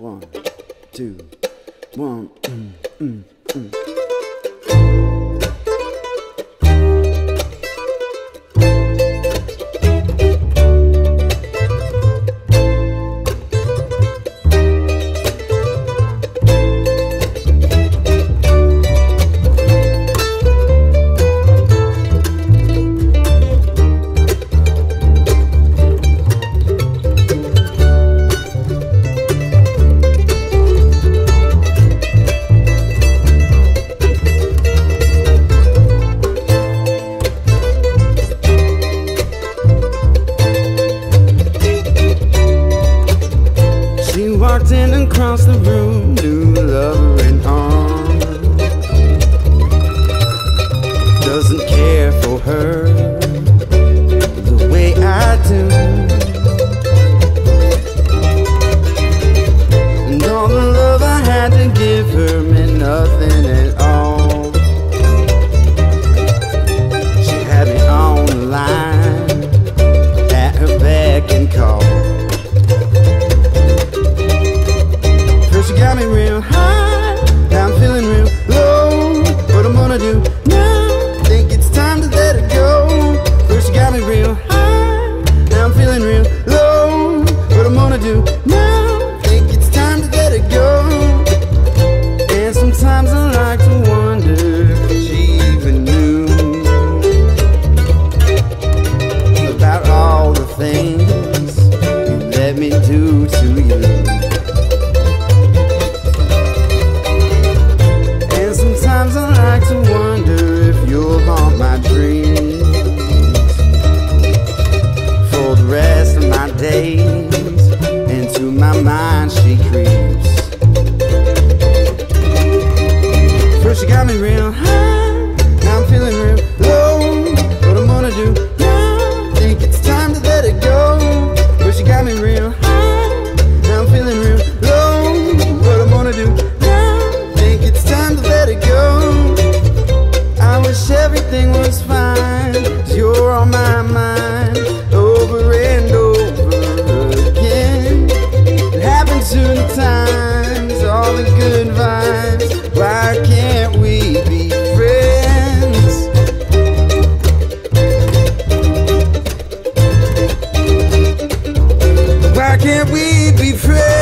1, 2, 1. Walked in and across the room, new lover in arms. Doesn't care for her the way I do. And all the love I had to give her meant nothing at all. She had me on the line, at her beck and call. She got me real high, now I'm feeling real low. What I'm gonna do now? Think it's time to let it go. First she got me real high, now I'm feeling real low. What I'm gonna do now? Think it's time to let it go. And sometimes I like to wonder if she even knew about all the things you let me do to you. Sometimes I like to wonder if you'll haunt my dreams for the rest of my days. Into my mind she creeps. First she got me real high, now I'm feeling real low. What I'm gonna do now? Think it's time to let it go. First she got me real high, now I'm feeling real low. What I'm gonna do now? Think it's time to let it go. I wish everything was fine, 'cause you're on my mind, over and over again. It happened to the times, all the good vibes. Why can't we be friends? Why can't we be friends?